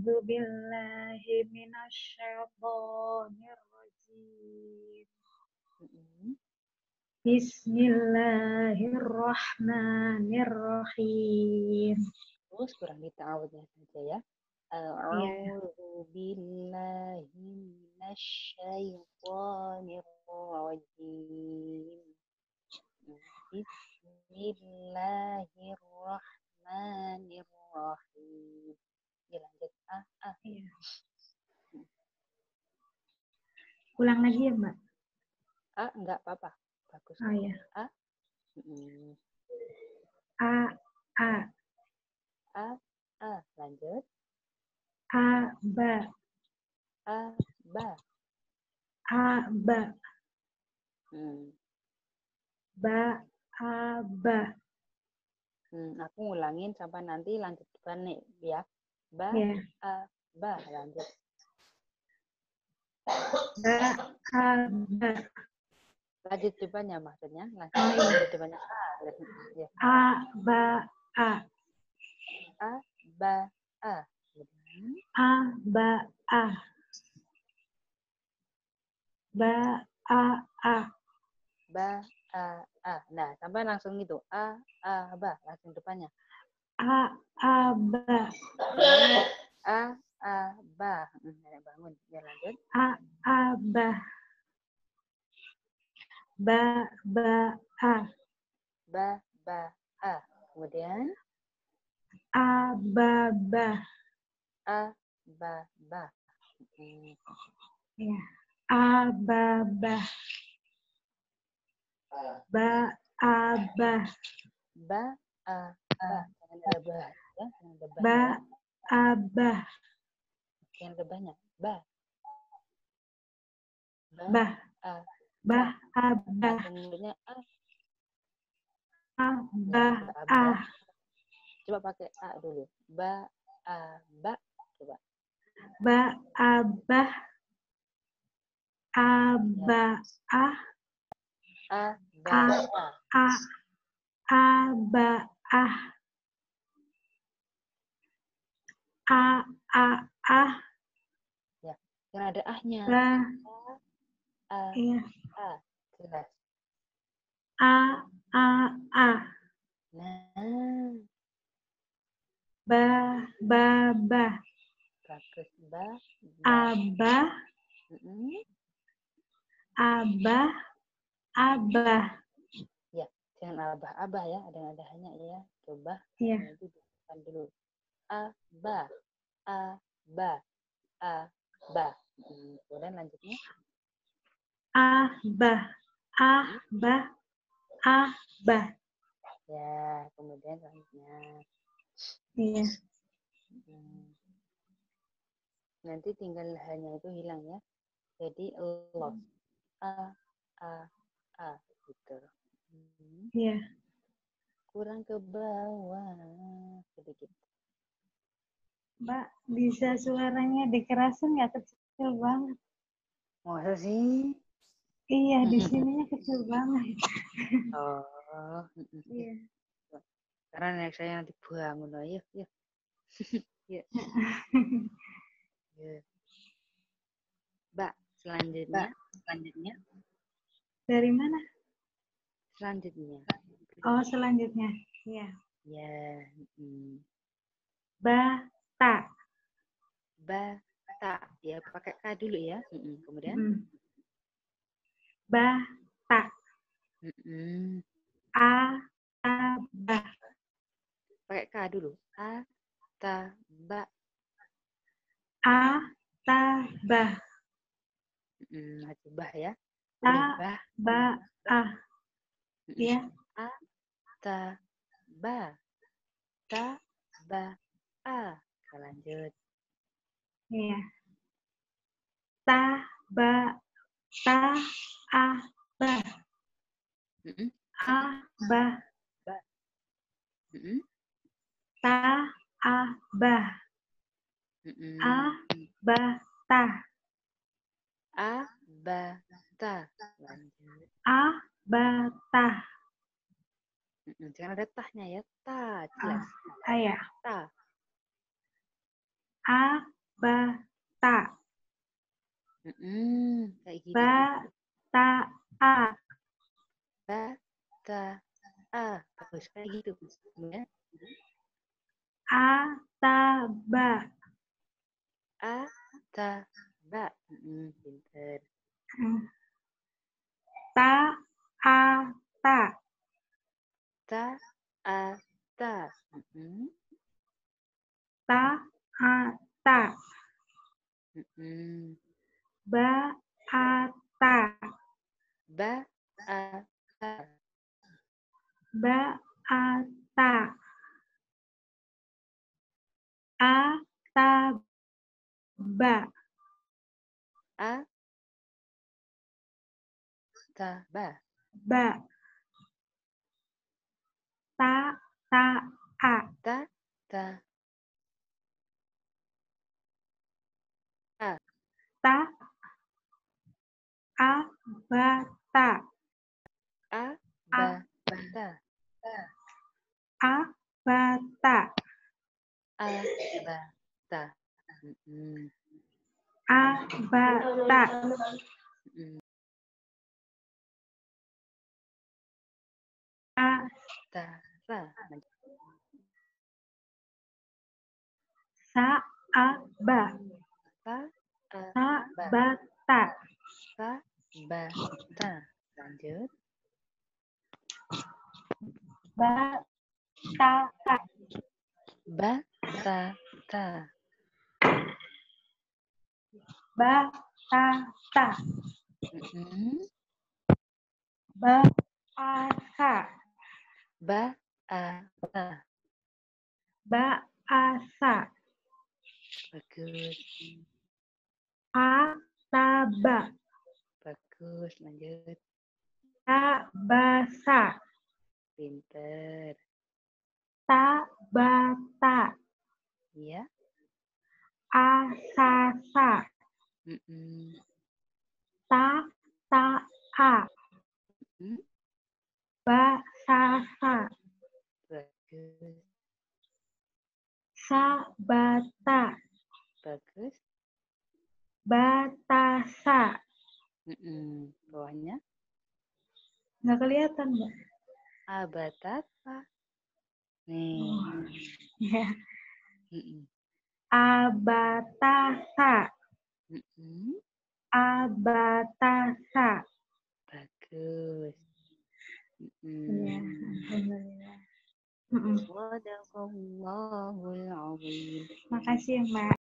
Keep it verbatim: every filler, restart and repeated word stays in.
A'udzu billahi minasyaitonir rajim. Bismillahirrahmanirrahim. Terus kurang di ta'awudnya saja ya. Iya. A'udzu billahi minasyaitonir rajim. Bismillahirrahmanirrahim. Ya, lanjut. Ah, ah. Iya. Ulang lagi ya, Mbak? Ah, enggak apa-apa. Bagus. Oh ya. Ah. Mm. A A A, A. Lanjut. A ba A, ba. A ba Hmm. ba A ba. Hmm, aku ngulangin sampai nanti lanjut nih ya. Ba, Ya. A, ba. Lanjut. Ba A ba. Lanjut depannya maksudnya. Lanjut, Oh, iya. lanjut depannya A. Ya. A ba A. A, ba, A. A ba A. Ba A A. Ba, A, A. Nah, sampai langsung itu. A, A, ba. Langsung depannya. A A ba. A, A, ba. Hmm, bangun. Ya, lanjut. A A ba. Ba ba A. Ba, ba, A. Kemudian A ba ba. A, ba, ba. Hmm. Ya. A ba ba. Ba A ba. Ba, A, ba. Jangan ada ba. Ya, jangan ada ba. Ba Ya. A ba. Jangan ada ba-nya. Ba. Ba, Ba. A, Ba ba. A ba. Kemudian A. A Ya, ba ba, A. ba. Coba pakai A dulu. Ba, A, ba. Coba. Ba A ba. A ba A. A, ba, A A. A A ba A. A A A. Ya, yang ada A-nya. Ba. A, Iya. A. Jelas. A A A. Nah, Ba ba ba. bagus. Ba, ba. Aba. Mm-mm. Abah. Abah. Ya, jangan abah-abah ya. Ada yang ada hanya ya. Coba. Iya. Nanti bukan dulu. A, ba. A, ba. A, ba. Hmm, kemudian lanjutnya. Abah. Abah. Abah. Ya, kemudian selanjutnya. Iya. Hmm. Nanti tinggal hanya itu hilang ya. Jadi lost. A, A, A. Gitu. Hmm. Iya. Kurang ke bawah. Sedikit. Mbak, bisa suaranya dikerasin nggak? Kecil banget. Masa sih? Iya, di sininya kecil banget. Oh. Iya. Karena nenek saya nanti bangun. Ayo, yuk. Yuk. Yuk. Mbak, selanjutnya. Selanjutnya. Dari mana? Selanjutnya. Oh, selanjutnya. Iya. Ya. Hmm. Bata. Bata. Ya, pakai K dulu ya. Hmm. Kemudian. Hmm. Bata. Hmm. A. Aba. Pakai K dulu. A. Ta. Ba. A. Tabah. Hmm. Coba ya. A. Bah. Ba. A. Ya. A. Ta. Ba. Ta. Ba. A. Kita lanjut. Iya. Ta. Ba. Ta. A. Ba. Mm-mm. A. Ba. Ba. Mm-mm. Ta. A. Ba. Mm-mm. A. Ba. Ta. A. Ba. Ta. Lanjut. A. Ba. Ta. Mm-mm. Jangan ada tahnya ya. Ta. Jelas. A. Ya. Ta. A. bata, Mm-mm, kayak gitu. bata, a, Bata, a, bagus kayak gitu. Ya. ataba, A, ta, ba. Mm-mm, pinter. ta, a, ta, Ta, a, ta. Mm-mm, ta, a, ta, mm-mm. ba, a, ta, Ba, a, ta. ba, a, ta, a, ta, ba, A, ta, ba. ba, ta, ta, a, Ta, ta, a. ta, a, ba, ta, A, a, ba, ta. a, ba, ta, A, ba, ta. Mm-mm, a, ba, ta, mm-mm. a, Ta, ra. sa, a, ba, Sa, a, sa, ba. ba, ta, Sa, ba, ta. Lanjut. ba, ta, ta, Ba, ta, ta. ba, ta, ta, Mm-mm. ba, a, sa, Ba, a, ta. ba, a, sa, Bagus. a, ta, ba, Bagus. Lanjut. ta, ba, sa, Pinter. ta, ba, ta, Iya. a, sa, sa, Mm-mm. ta, ta, a, Mm, ba, sa, sa, bagus. sa, ba, ta, Bagus. ba, ta, sa. Mm-mm. Bawahnya. Nggak kelihatan, Mbak? Abatata. Nih. Ya. Mm-mm. Abatasa, Mm-mm. abatasa. Bagus. Iya, Mm-mm. alhamdulillah. Mm-mm. Sadaqallahul azim. Makasih ya, Mbak.